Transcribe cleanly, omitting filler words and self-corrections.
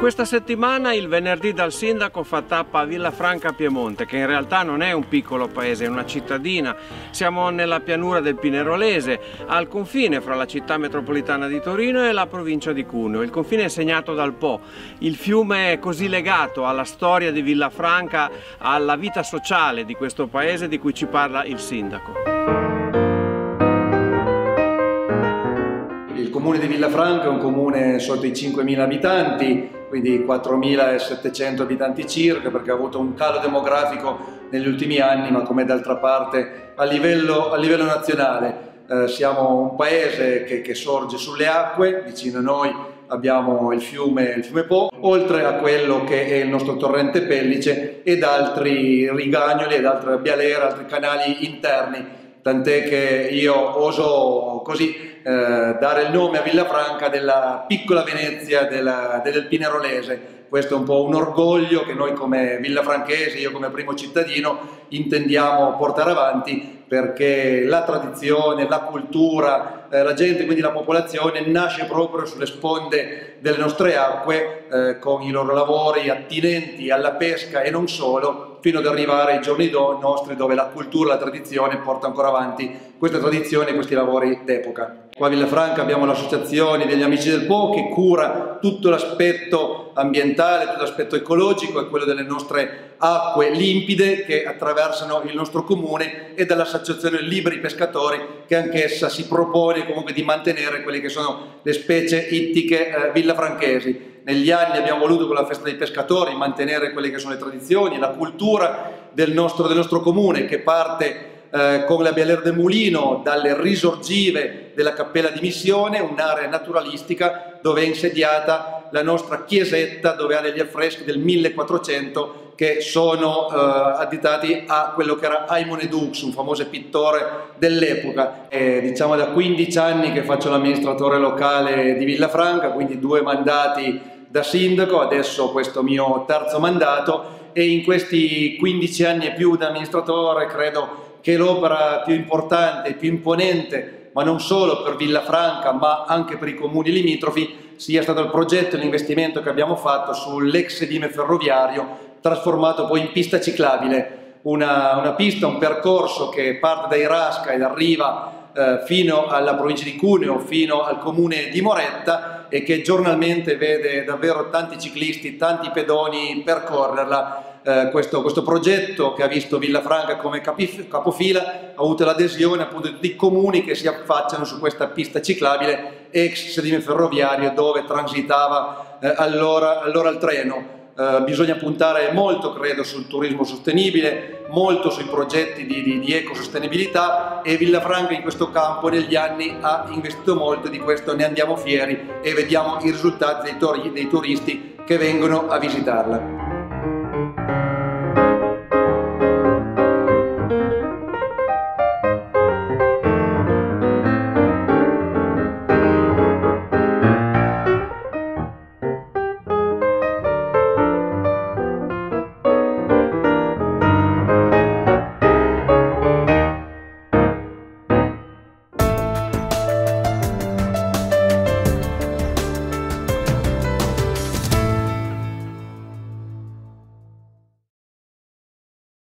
Questa settimana il venerdì dal sindaco fa tappa a Villafranca Piemonte, che in realtà non è un piccolo paese, è una cittadina. Siamo nella pianura del Pinerolese, al confine fra la città metropolitana di Torino e la provincia di Cuneo. Il confine è segnato dal Po, il fiume così legato alla storia di Villafranca, alla vita sociale di questo paese di cui ci parla il sindaco. Il comune di Villafranca è un comune sotto i 5.000 abitanti, quindi 4.700 abitanti circa, perché ha avuto un calo demografico negli ultimi anni, ma come d'altra parte a livello nazionale. Siamo un paese che sorge sulle acque, vicino a noi abbiamo il fiume Po, oltre a quello che è il nostro torrente Pellice ed altri rigagnoli ed altre bialere, altri canali interni. Tant'è che io oso così dare il nome a Villafranca della piccola Venezia del Pinerolese. Questo è un po' un orgoglio che noi come villafranchesi, io come primo cittadino, intendiamo portare avanti, perché la tradizione, la cultura, la gente, quindi la popolazione, nasce proprio sulle sponde delle nostre acque, con i loro lavori attinenti alla pesca e non solo, fino ad arrivare ai giorni nostri, dove la cultura, la tradizione porta ancora avanti queste tradizioni e questi lavori d'epoca. Qua a Villafranca abbiamo l'associazione degli Amici del Po, che cura tutto l'aspetto ambientale, tutto l'aspetto ecologico e quello delle nostre acque limpide che attraversano il nostro comune, e dall'associazione Liberi Pescatori, che anch'essa si propone comunque di mantenere quelle che sono le specie ittiche villafranchesi. Negli anni abbiamo voluto, con la festa dei pescatori, mantenere quelle che sono le tradizioni, la cultura del nostro comune, che parte con la Bialera del Mulino dalle risorgive della Cappella di Missione, un'area naturalistica dove è insediata la nostra chiesetta, dove ha degli affreschi del 1400 che sono additati a quello che era Aimone Dux, un famoso pittore dell'epoca. Diciamo da 15 anni che faccio l'amministratore locale di Villafranca, quindi 2 mandati da sindaco, adesso questo mio terzo mandato, e in questi 15 anni e più da amministratore credo che l'opera più importante e più imponente, ma non solo per Villafranca ma anche per i comuni limitrofi, sia stato il progetto e l'investimento che abbiamo fatto sull'ex sedime ferroviario, trasformato poi in pista ciclabile, una pista, un percorso che parte da Irasca ed arriva fino alla provincia di Cuneo, fino al comune di Moretta, e che giornalmente vede davvero tanti ciclisti, tanti pedoni percorrerla. Questo progetto, che ha visto Villafranca come capofila, ha avuto l'adesione appunto di tutti i comuni che si affacciano su questa pista ciclabile ex sedime ferroviario, dove transitava allora il treno. Bisogna puntare molto, credo, sul turismo sostenibile, molto sui progetti di ecosostenibilità, e Villafranca in questo campo negli anni ha investito molto, di questo ne andiamo fieri e vediamo i risultati dei turisti che vengono a visitarla.